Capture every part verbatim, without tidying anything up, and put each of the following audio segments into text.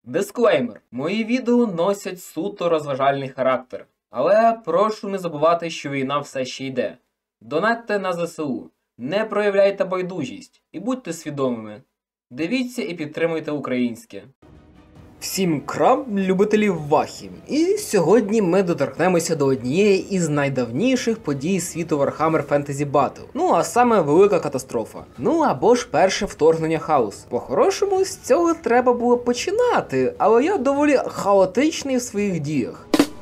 Дисклеймер. Мої відео носять суто розважальний характер. Але прошу не забувати, що війна все ще йде. Донатьте на ЗСУ, не проявляйте байдужість і будьте свідомими. Дивіться і підтримуйте українське. Всім крам, любителів вахів. І сьогодні ми доторкнемося до однієї із найдавніших подій світу Warhammer Fantasy Battle. Ну, а саме велика катастрофа. Ну, або ж перше вторгнення хаосу. По-хорошому, з цього треба було починати, але я доволі хаотичний в своїх діях.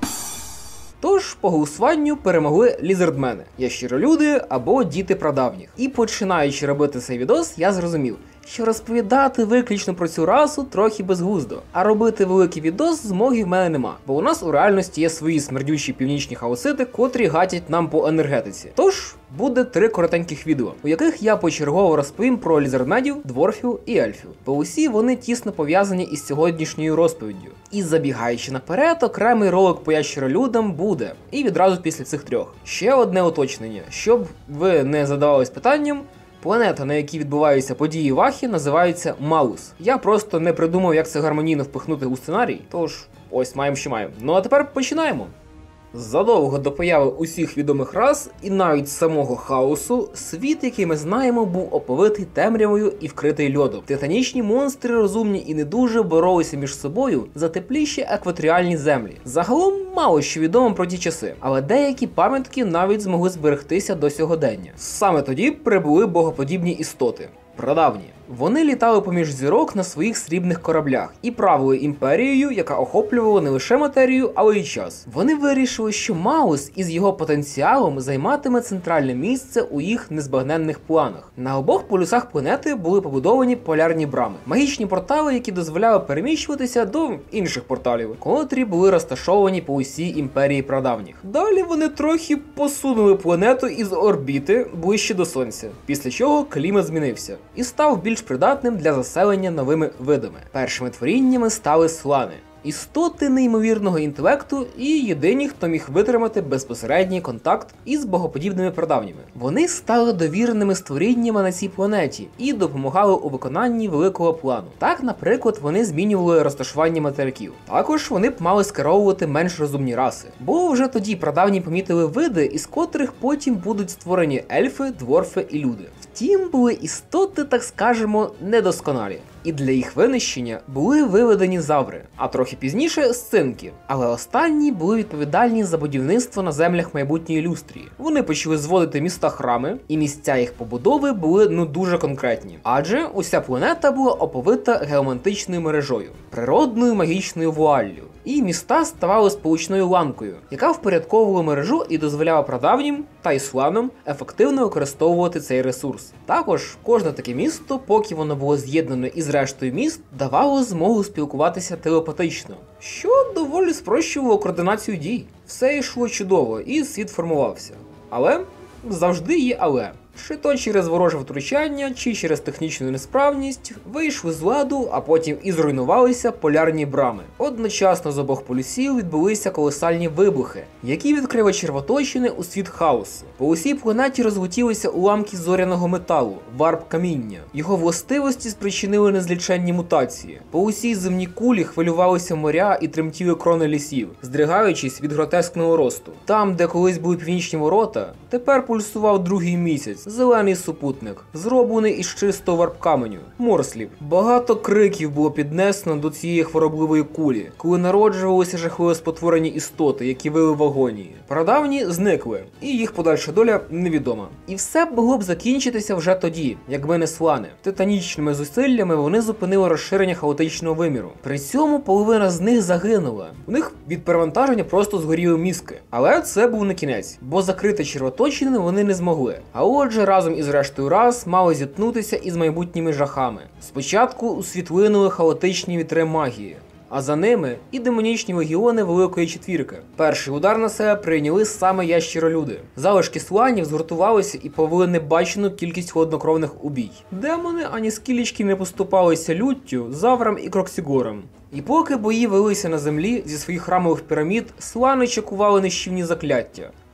Тож, по голосуванню перемогли лізардмени, ящеролюди або діти прадавніх. І починаючи робити цей відос, я зрозумів, що розповідати виключно про цю расу трохи безглуздо, а робити великий відос змоги в мене нема, бо у нас у реальності є свої смердючі північні хаосити, котрі гатять нам по енергетиці. Тож, буде три коротеньких відео, у яких я почергово розповім про лізардмедів, дворфів і ельфів, бо усі вони тісно пов'язані із сьогоднішньою розповіддю. І забігаючи наперед, окремий ролик по ящеролюдам буде, і відразу після цих трьох. Ще одне уточнення, щоб ви не задавались питанням. Планета, на якій відбуваються події Вахи, називається Малус. Я просто не придумав, як це гармонійно впихнути у сценарій, тож ось маємо, що маємо. Ну а тепер починаємо. Задовго до появи усіх відомих рас і навіть самого хаосу, світ, який ми знаємо, був оповитий темрявою і вкритий льодом. Титанічні монстри, розумні і не дуже, боролися між собою за тепліші екваторіальні землі. Загалом мало що відомо про ті часи, але деякі пам'ятки навіть змогли зберегтися до сьогодення. Саме тоді прибули богоподібні істоти. Прадавні. Вони літали поміж зірок на своїх срібних кораблях і правили імперією, яка охоплювала не лише матерію, але й час. Вони вирішили, що Маус із його потенціалом займатиме центральне місце у їх незбагненних планах. На обох полюсах планети були побудовані полярні брами, магічні портали, які дозволяли переміщуватися до інших порталів, котрі були розташовані по усій імперії прадавніх. Далі вони трохи посунули планету із орбіти ближче до Сонця, після чого клімат змінився і став більш придатним для заселення новими видами. Першими творіннями стали слани. Істоти неймовірного інтелекту і єдині, хто міг витримати безпосередній контакт із богоподібними прадавніми. Вони стали довіреними створіннями на цій планеті і допомагали у виконанні великого плану. Так, наприклад, вони змінювали розташування материків. Також вони б мали скеровувати менш розумні раси. Бо вже тоді прадавні помітили види, із котрих потім будуть створені ельфи, дворфи і люди. Втім, були істоти, так скажемо, недосконалі. І для їх винищення були виведені заври, а трохи пізніше сцинки. Але останні були відповідальні за будівництво на землях майбутньої люстрії. Вони почали зводити міста-храми, і місця їх побудови були ну дуже конкретні. Адже уся планета була оповита геомантичною мережою, природною магічною вуаллю. І міста ставали сполучною ланкою, яка впорядковувала мережу і дозволяла прадавнім та й сланам ефективно використовувати цей ресурс. Також кожне таке місто, поки воно було з'єднане із рештою міст, давало змогу спілкуватися телепатично, що доволі спрощувало координацію дій. Все йшло чудово і світ формувався. Але завжди є але. Чи то через вороже втручання, чи через технічну несправність вийшли з ладу, а потім і зруйнувалися полярні брами. Одночасно з обох полюсів відбулися колосальні вибухи, які відкрили червоточини у світ хаосу. По усій планеті розлетілися уламки зоряного металу, варп каміння. Його властивості спричинили незліченні мутації. По усій земній кулі хвилювалися моря і тремтіли крони лісів, здригаючись від гротескного росту. Там, де колись були північні ворота, тепер пульсував другий місяць. Зелений супутник, зроблений із чистого варп-каменю, морслів. Багато криків було піднесено до цієї хворобливої кулі, коли народжувалися жахливо спотворені істоти, які вили в агонії. Прадавні зникли, і їх подальша доля невідома. І все могло б закінчитися вже тоді, якби не слани. Титанічними зусиллями вони зупинили розширення хаотичного виміру. При цьому половина з них загинула. У них від перевантаження просто згоріли мізки. Але це був не кінець, бо закрити червоточини вони не змогли. А отже, разом із рештою рас мали зіткнутися із майбутніми жахами. Спочатку усвітлинули хаотичні вітри магії, а за ними і демонічні легіони Великої Четвірки. Перший удар на себе прийняли саме ящеролюди. Залишки сланів згуртувалися і повели небачену кількість холоднокровних убій. Демони ані скілечки не поступалися люттю, заврам і кроксігорам. І поки бої велися на землі зі своїх храмових пірамід, слани чекували нищівні закляття.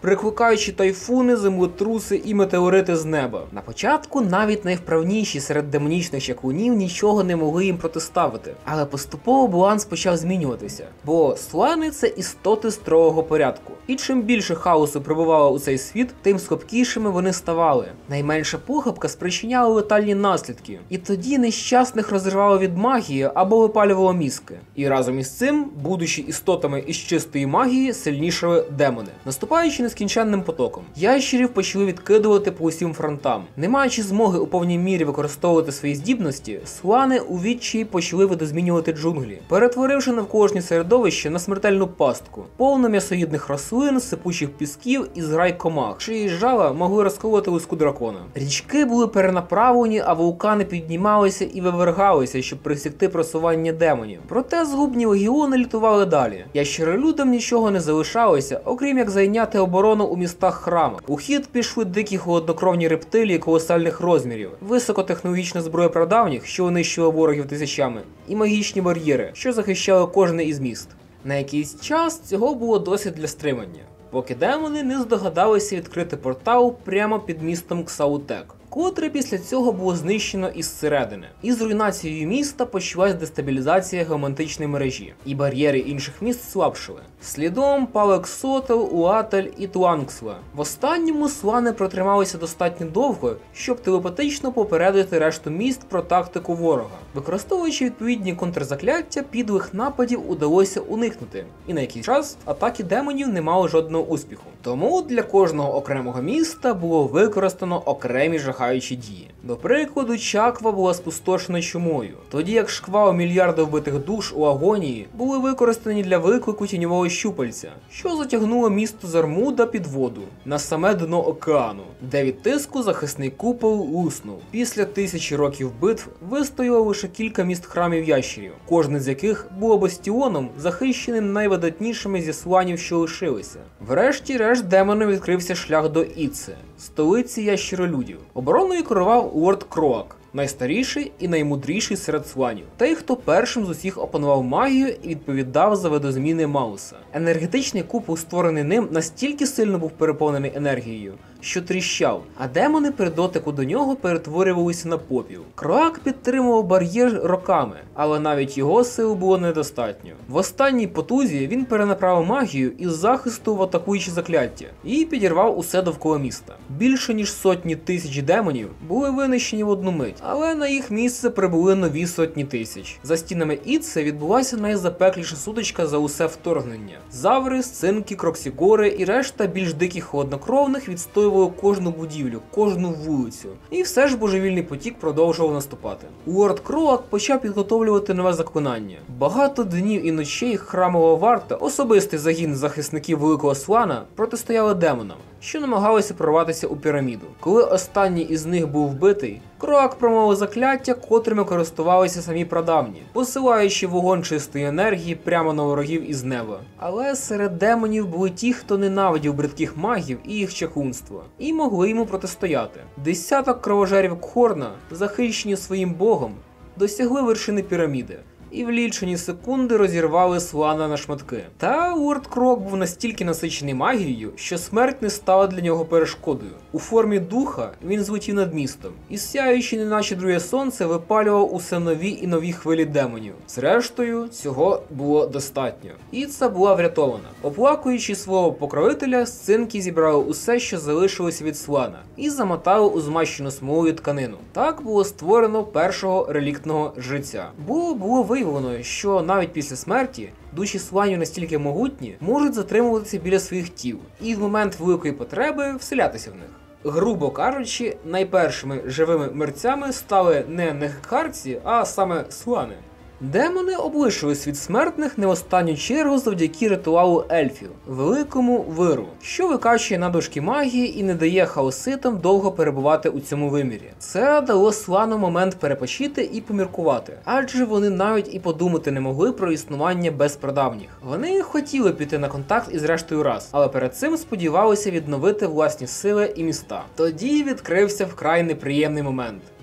прикликаючи тайфуни, землетруси і метеорити з неба. На початку навіть найвправніші серед демонічних чаклунів нічого не могли їм протиставити, але поступово баланс почав змінюватися, бо слани – це істоти строгого порядку. І чим більше хаосу прибувало у цей світ, тим слабкішими вони ставали. Найменша похибка спричиняла летальні наслідки, і тоді нещасних розривало від магії або випалювало мізки. І разом із цим, будучи істотами із чистої магії, сильнішали демони, наступаючи нескінченним потоком. Ящерів почали відкидувати по усім фронтам. Не маючи змоги у повній мірі використовувати свої здібності, слани у відчаї почали видозмінювати джунглі, перетворивши навколишнє середовище на смертельну пастку, повну м'ясоїдних рослин, сипучих пісків і зграй комах, чиї жала могли розколоти луску дракона. Річки були перенаправлені, а вулкани піднімалися і вивергалися, щоб присікти просування демонів. Проте згубні легіони лютували далі. Ящеролюдам нічого не залишалося, окрім як зайняти оборону у містах-храмах. У хід пішли дикі холоднокровні рептилії колосальних розмірів, високотехнологічна зброя прадавніх, що винищувала ворогів тисячами, і магічні бар'єри, що захищали кожне із міст. На якийсь час цього було досить для стримання, поки демони не здогадалися відкрити портал прямо під містом Ксаутек, котре після цього було знищено із середини. Із руйнацією міста почалась дестабілізація геомантичної мережі, і бар'єри інших міст слабшили. Слідом пали Ксотел, Уатель і Туангсла. В останньому слани протрималися достатньо довго, щоб телепатично попередити решту міст про тактику ворога. Використовуючи відповідні контрзакляття, підлих нападів удалося уникнути, і на якийсь час атаки демонів не мали жодного успіху. Тому для кожного окремого міста було використано окремі жахаючі дії. До прикладу, Чаква була спустошена чумою, тоді як шквал мільярда вбитих душ у агонії були використані для виклику тіньового щупальця, що затягнуло місто Зармуда під воду, на саме дно океану, де від тиску захисний купол луснув. Після тисячі років битв вистояло лише кілька міст храмів ящерів, кожне з яких було бастіоном, захищеним найвидатнішими зі сланів, що лишилися. Врешті-решт демонам відкрився шлях до Іце, столиці ящеролюдів. Обороною керував лорд Кроак, найстаріший і наймудріший серед сланів. Той, хто першим з усіх опанував магію і відповідав за видозміни Мауса. Енергетичний купол, створений ним, настільки сильно був переповнений енергією, що тріщав, а демони при дотику до нього перетворювалися на попіл. Кроак підтримував бар'єр роками, але навіть його сил було недостатньо. В останній потузі він перенаправив магію із захисту в атакуючі закляття і підірвав усе довкола міста. Більше ніж сотні тисяч демонів були винищені в одну мить, але на їх місце прибули нові сотні тисяч. За стінами Іце відбулася найзапекліша сутичка за усе вторгнення. Заври, сцинки, кроксігори і решта більш диких холоднокровних відстоювали кожну будівлю, кожну вулицю. І все ж божевільний потік продовжував наступати. Лорд Кроак почав підготовлювати нове заклинання. Багато днів і ночей храмова варта, особистий загін захисників Великого Слана, протистояли демонам, що намагалися прорватися у піраміду. Коли останній із них був вбитий, Кроак промовив закляття, котрими користувалися самі прадавні, посилаючи вогонь чистої енергії прямо на ворогів із неба. Але серед демонів були ті, хто ненавидів бридких магів і їх чаклунство, і могли йому протистояти. Десяток кровожерів Кхорна, захищені своїм богом, досягли вершини піраміди і в лічені секунди розірвали Слана на шматки. Та лорд Кроак був настільки насичений магією, що смерть не стала для нього перешкодою. У формі духа він злетів над містом, і сяючи неначе друге сонце випалював усе нові і нові хвилі демонів. Зрештою, цього було достатньо. Іца була врятована. Оплакуючи свого покровителя, сцинки зібрали усе, що залишилося від Слана, і замотали у змащену смолою тканину. Так було створено першого реліктного жреця. Було було виявлено, що навіть після смерті душі сланів настільки могутні, можуть затримуватися біля своїх тіл і в момент великої потреби вселятися в них. Грубо кажучи, найпершими живими мерцями стали не негхарці, а саме слани. Демони облишили світ смертних не в останню чергу завдяки ритуалу ельфів – великому виру, що викачує надлишки магії і не дає хаоситам довго перебувати у цьому вимірі. Це дало Слану момент перепочити і поміркувати, адже вони навіть і подумати не могли про існування без прадавніх. Вони хотіли піти на контакт із рештою рас, але перед цим сподівалися відновити власні сили і міста. Тоді відкрився вкрай неприємний момент.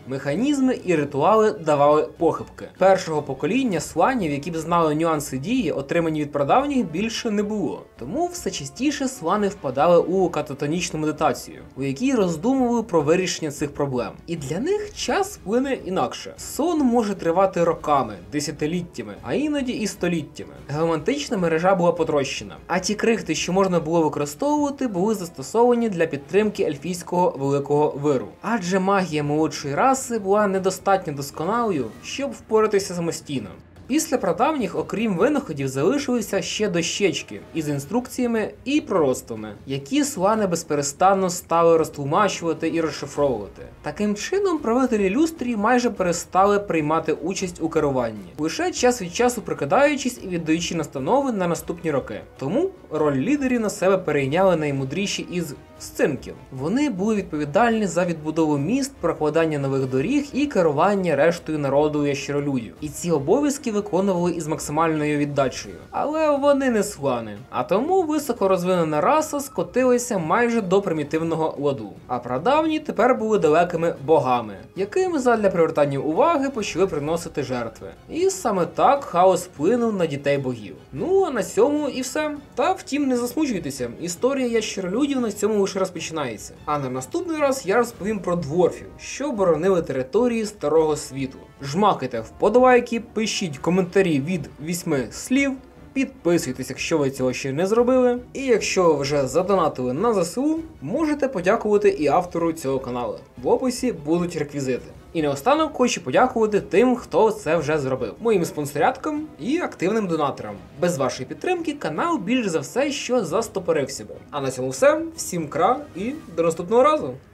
Механізми і ритуали давали похибки. Першого покоління сланів, які б знали нюанси дії, отримані від прадавніх, більше не було. Тому все частіше слани впадали у кататонічну медитацію, у якій роздумували про вирішення цих проблем. І для них час плине інакше. Сон може тривати роками, десятиліттями, а іноді і століттями. Геомантична мережа була потрощена, а ті крихти, що можна було використовувати, були застосовані для підтримки ельфійського великого виру. Адже магія молодшої раси була недостатньо досконалою, щоб впоратися самостійно. Після прадавніх, окрім винаходів, залишилися ще дощечки із інструкціями і пророцтвами, які слани безперестанно стали розтлумачувати і розшифровувати. Таким чином, правителі люстрії майже перестали приймати участь у керуванні, лише час від часу прикидаючись і віддаючи настанови на наступні роки. Тому роль лідерів на себе перейняли наймудріші із сцинків. Вони були відповідальні за відбудову міст, прокладання нових доріг і керування рештою народу ящеролюдів. І ці обов'язки виконували із максимальною віддачею. Але вони не слани. А тому високорозвинена раса скотилася майже до примітивного ладу. А прадавні тепер були далекими богами, яким задля привертання уваги почали приносити жертви. І саме так хаос вплинув на дітей богів. Ну а на цьому і все. Та втім, не засмучуйтеся, історія ящеролюдів на цьому лише розпочинається. А на наступний раз я розповім про дворфів, що боронили території Старого Світу. Жмакайте вподобайки, пишіть коментарі від вісьми слів, підписуйтесь, якщо ви цього ще не зробили. І якщо вже задонатили на ЗСУ, можете подякувати і автору цього каналу. В описі будуть реквізити. І наостанок хочу подякувати тим, хто це вже зробив. Моїм спонсоряткам і активним донаторам. Без вашої підтримки канал більш за все, що застопорив себе. А на цьому все. Всім кра і до наступного разу!